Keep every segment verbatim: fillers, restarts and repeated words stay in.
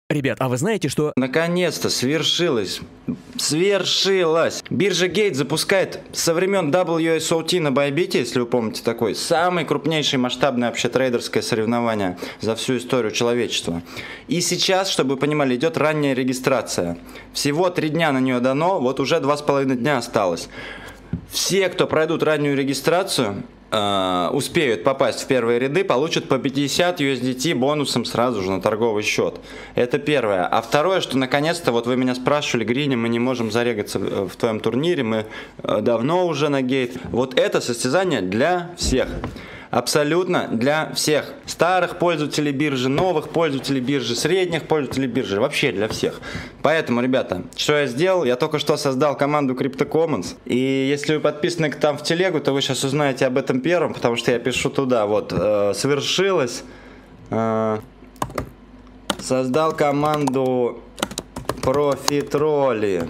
Ребят, а вы знаете, что... Наконец-то свершилось. Свершилось. Биржа Gate запускает со времен дабл ю эс о ти на Bybit, если вы помните такой, самый крупнейший масштабное вообще трейдерское соревнование за всю историю человечества. И сейчас, чтобы вы понимали, идет ранняя регистрация. Всего три дня на нее дано, вот уже два с половиной дня осталось. Все, кто пройдут раннюю регистрацию, успеют попасть в первые ряды, получат по пятьдесят ю эс ди ти бонусом сразу же на торговый счет. Это первое. А второе, что наконец-то, вот вы меня спрашивали, Гриня, мы не можем зарегаться в твоем турнире, мы давно уже на гейт. Вот это состязание для всех. Абсолютно для всех. Старых пользователей биржи, новых пользователей биржи, средних пользователей биржи. Вообще для всех. Поэтому, ребята, что я сделал? Я только что создал команду CryptoCommons. И если вы подписаны там в телегу, то вы сейчас узнаете об этом первым, потому что я пишу туда. Вот, э, свершилось. Э, создал команду профитроли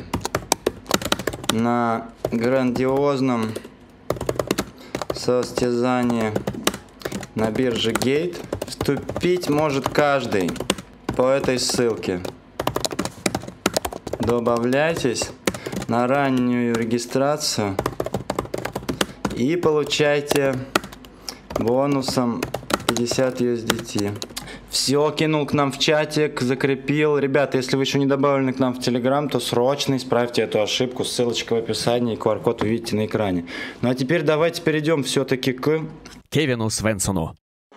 на грандиозном состязание на бирже Gate. Вступить может каждый по этой ссылке. Добавляйтесь на раннюю регистрацию и получайте бонусом пятьдесят ю эс ди ти. Все, кинул к нам в чатик, закрепил. Ребята, если вы еще не добавлены к нам в Telegram, то срочно исправьте эту ошибку. Ссылочка в описании, ку ар код вы видите на экране. Ну а теперь давайте перейдем все-таки к Кевину Свенсону.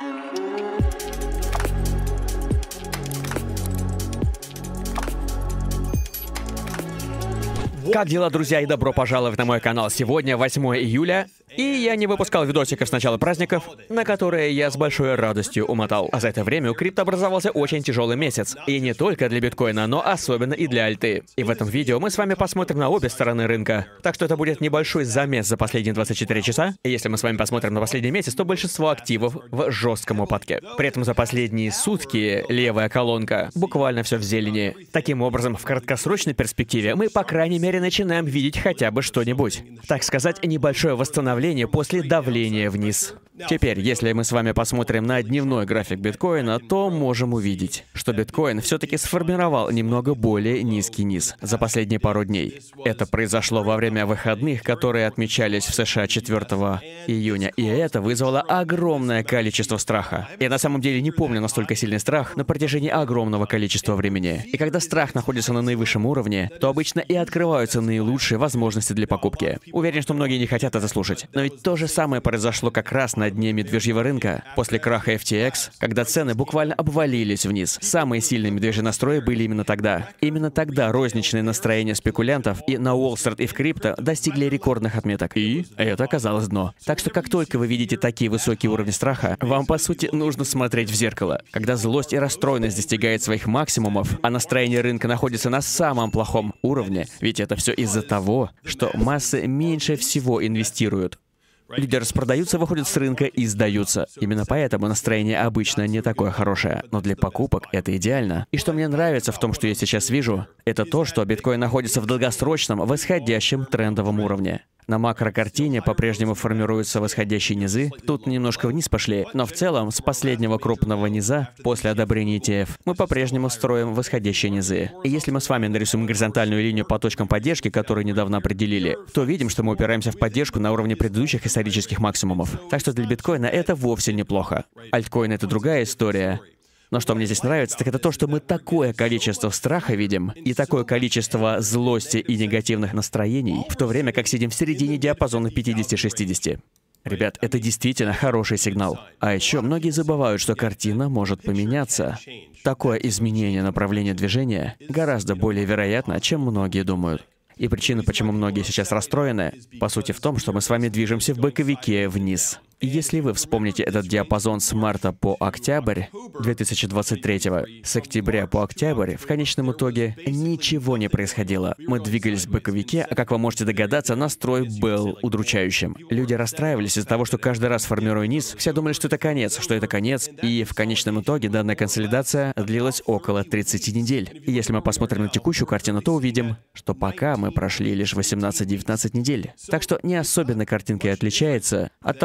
Как дела, друзья, и добро пожаловать на мой канал. Сегодня восьмое июля, и я не выпускал видосиков с начала праздников, на которые я с большой радостью умотал. А за это время у крипто образовался очень тяжелый месяц. И не только для биткоина, но особенно и для альты. И в этом видео мы с вами посмотрим на обе стороны рынка. Так что это будет небольшой замес за последние двадцать четыре часа. И если мы с вами посмотрим на последний месяц, то большинство активов в жестком упадке. При этом за последние сутки левая колонка буквально все в зелени. Таким образом, в краткосрочной перспективе мы, по крайней мере, начинаем видеть хотя бы что-нибудь. Так сказать, небольшое восстановление после давления вниз. Теперь, если мы с вами посмотрим на дневной график биткоина, то можем увидеть, что биткоин все-таки сформировал немного более низкий низ за последние пару дней. Это произошло во время выходных, которые отмечались в США четвёртого июня, и это вызвало огромное количество страха. Я на самом деле не помню настолько сильный страх на протяжении огромного количества времени. И когда страх находится на наивысшем уровне, то обычно и открываются наилучшие возможности для покупки. Уверен, что многие не хотят это слушать. Но ведь то же самое произошло как раз на дне медвежьего рынка, после краха эф ти экс, когда цены буквально обвалились вниз. Самые сильные медвежьи настрои были именно тогда. Именно тогда розничные настроения спекулянтов и на Уолл-стрит и в крипто достигли рекордных отметок. И это оказалось дно. Так что как только вы видите такие высокие уровни страха, вам по сути нужно смотреть в зеркало. Когда злость и расстроенность достигают своих максимумов, а настроение рынка находится на самом плохом уровне, ведь это все из-за того, что массы меньше всего инвестируют. Люди распродаются, выходят с рынка и сдаются. Именно поэтому настроение обычно не такое хорошее. Но для покупок это идеально. И что мне нравится в том, что я сейчас вижу, это то, что биткоин находится в долгосрочном восходящем трендовом уровне. На макрокартине по-прежнему формируются восходящие низы. Тут немножко вниз пошли, но в целом с последнего крупного низа, после одобрения и ти эф, мы по-прежнему строим восходящие низы. И если мы с вами нарисуем горизонтальную линию по точкам поддержки, которые недавно определили, то видим, что мы упираемся в поддержку на уровне предыдущих исторических максимумов. Так что для биткоина это вовсе неплохо. Альткоин — это другая история. Но что мне здесь нравится, так это то, что мы такое количество страха видим и такое количество злости и негативных настроений, в то время как сидим в середине диапазона пятьдесят-шестьдесят. Ребят, это действительно хороший сигнал. А еще многие забывают, что картина может поменяться. Такое изменение направления движения гораздо более вероятно, чем многие думают. И причина, почему многие сейчас расстроены, по сути в том, что мы с вами движемся в боковике вниз. И если вы вспомните этот диапазон с марта по октябрь две тысячи двадцать третьего, с октября по октябрь, в конечном итоге ничего не происходило. Мы двигались в боковике, а как вы можете догадаться, настрой был удручающим. Люди расстраивались из-за того, что каждый раз, формируя низ, все думали, что это конец, что это конец, и в конечном итоге данная консолидация длилась около тридцати недель. И если мы посмотрим на текущую картину, то увидим, что пока мы прошли лишь восемнадцать-девятнадцать недель. Так что не особенно картинка и отличается от того, что мы с вами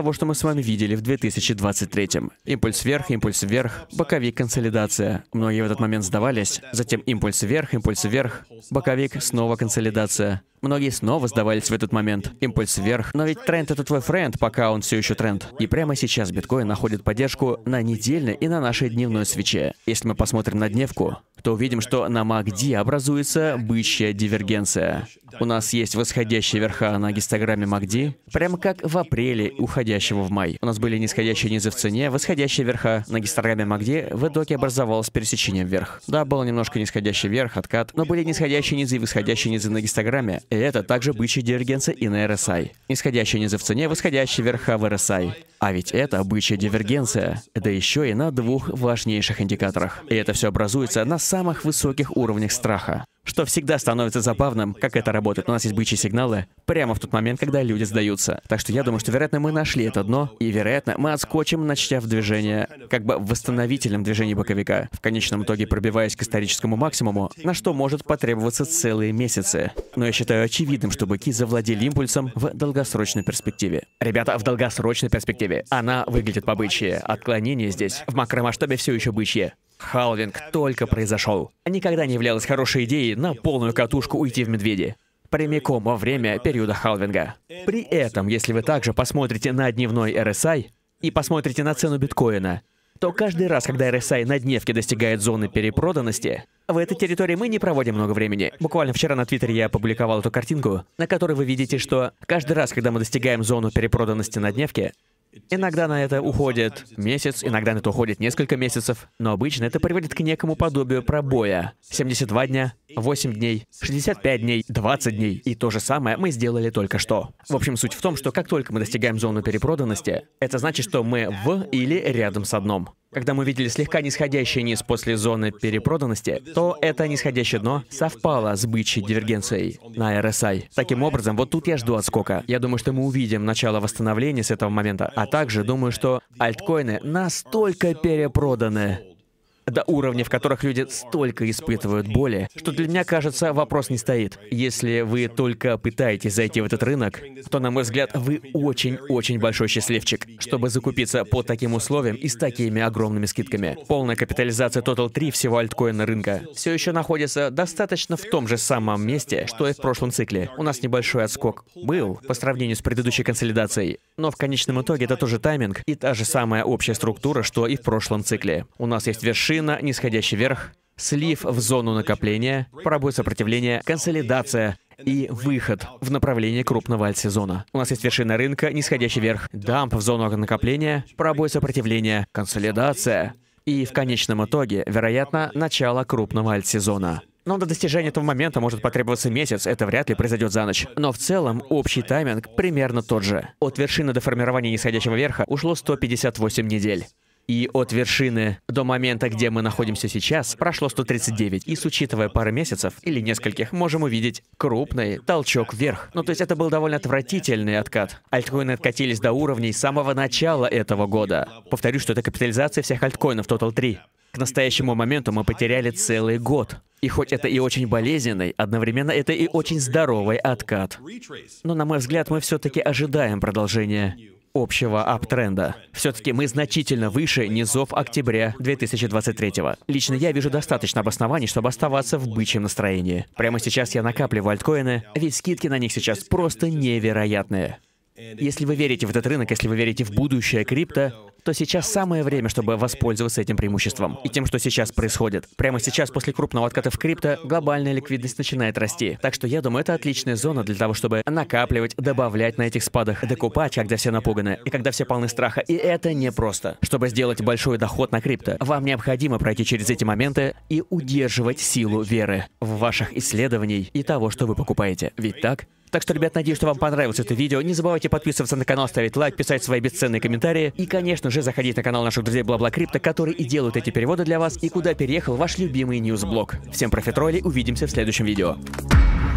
вами видели в две тысячи двадцать третьем. Импульс вверх, импульс вверх, боковик, консолидация. Многие в этот момент сдавались. Затем импульс вверх, импульс вверх, боковик, снова консолидация. Многие снова сдавались в этот момент. Импульс вверх. Но ведь тренд — это твой френд, пока он все еще тренд. И прямо сейчас биткоин находит поддержку на недельной и на нашей дневной свече. Если мы посмотрим на дневку, то увидим, что на макди образуется бычья дивергенция. У нас есть восходящие верха на гистограмме макди, прямо как в апреле уходящего в май. У нас были нисходящие низы в цене, восходящие верха на гистограмме макди, в итоге образовалось пересечение вверх. Да, был немножко нисходящий вверх, откат, но были нисходящие низы и восходящие низы на гистограмме, и это также бычья дивергенция и на эр эс ай. Нисходящие низы в цене, восходящие верха в эр эс ай. А ведь это бычья дивергенция, да еще и на двух важнейших индикаторах. И это все образуется на самых высоких уровнях страха. Что всегда становится забавным, как это работает. У нас есть бычьи сигналы прямо в тот момент, когда люди сдаются. Так что я думаю, что, вероятно, мы нашли это дно, и, вероятно, мы отскочим, начав движение, как бы в восстановительном движении боковика, в конечном итоге пробиваясь к историческому максимуму, на что может потребоваться целые месяцы. Но я считаю очевидным, что быки завладели импульсом в долгосрочной перспективе. Ребята, в долгосрочной перспективе она выглядит по-бычьи. Отклонение здесь в макромасштабе все еще бычье. Халвинг только произошел. Никогда не являлась хорошей идеей на полную катушку уйти в медведи. Прямиком во время периода халвинга. При этом, если вы также посмотрите на дневной эр эс ай и посмотрите на цену биткоина, то каждый раз, когда эр эс ай на дневке достигает зоны перепроданности, в этой территории мы не проводим много времени. Буквально вчера на Твиттере я опубликовал эту картинку, на которой вы видите, что каждый раз, когда мы достигаем зону перепроданности на дневке, иногда на это уходит месяц, иногда на это уходит несколько месяцев, но обычно это приводит к некому подобию пробоя. семьдесят два дня, восемь дней, шестьдесят пять дней, двадцать дней. И то же самое мы сделали только что. В общем, суть в том, что как только мы достигаем зоны перепроданности, это значит, что мы в или рядом с дном. Когда мы видели слегка нисходящий низ после зоны перепроданности, то это нисходящее дно совпало с бычьей дивергенцией на эр эс ай. Таким образом, вот тут я жду отскока. Я думаю, что мы увидим начало восстановления с этого момента, а также думаю, что альткоины настолько перепроданы до уровней, в которых люди столько испытывают боли, что для меня, кажется, вопрос не стоит. Если вы только пытаетесь зайти в этот рынок, то, на мой взгляд, вы очень-очень большой счастливчик, чтобы закупиться по таким условиям и с такими огромными скидками. Полная капитализация Total три всего альткоина рынка все еще находится достаточно в том же самом месте, что и в прошлом цикле. У нас небольшой отскок был по сравнению с предыдущей консолидацией, но в конечном итоге это тоже тайминг и та же самая общая структура, что и в прошлом цикле. У нас есть вершина, нисходящий вверх, слив в зону накопления, пробой сопротивления, консолидация и выход в направлении крупного альт-сезона. У нас есть вершина рынка, нисходящий вверх, дамп в зону накопления, пробой сопротивления, консолидация и в конечном итоге, вероятно, начало крупного альт-сезона. Но до достижения этого момента может потребоваться месяц, это вряд ли произойдет за ночь. Но в целом общий тайминг примерно тот же. От вершины до формирования нисходящего верха ушло сто пятьдесят восемь недель. И от вершины до момента, где мы находимся сейчас, прошло сто тридцать девять. И с учитывая пары месяцев или нескольких, можем увидеть крупный толчок вверх. Ну, то есть это был довольно отвратительный откат. Альткоины откатились до уровней с самого начала этого года. Повторю, что это капитализация всех альткоинов Total три. К настоящему моменту мы потеряли целый год. И хоть это и очень болезненный, одновременно это и очень здоровый откат. Но, на мой взгляд, мы все-таки ожидаем продолжения общего аптренда. Все-таки мы значительно выше низов октября две тысячи двадцать третьего. Лично я вижу достаточно обоснований, чтобы оставаться в бычьем настроении. Прямо сейчас я накапливаю альткоины, ведь скидки на них сейчас просто невероятные. Если вы верите в этот рынок, если вы верите в будущее крипто, то сейчас самое время, чтобы воспользоваться этим преимуществом и тем, что сейчас происходит. Прямо сейчас, после крупного отката в крипто, глобальная ликвидность начинает расти. Так что я думаю, это отличная зона для того, чтобы накапливать, добавлять на этих спадах, докупать, когда все напуганы и когда все полны страха. И это непросто. Чтобы сделать большой доход на крипто, вам необходимо пройти через эти моменты и удерживать силу веры в ваших исследований и того, что вы покупаете. Ведь так? Так что, ребят, надеюсь, что вам понравилось это видео. Не забывайте подписываться на канал, ставить лайк, писать свои бесценные комментарии. И, конечно же, заходить на канал наших друзей Бла-Бла Крипто, которые и делают эти переводы для вас, и куда переехал ваш любимый ньюсблог. Всем профитроли, увидимся в следующем видео.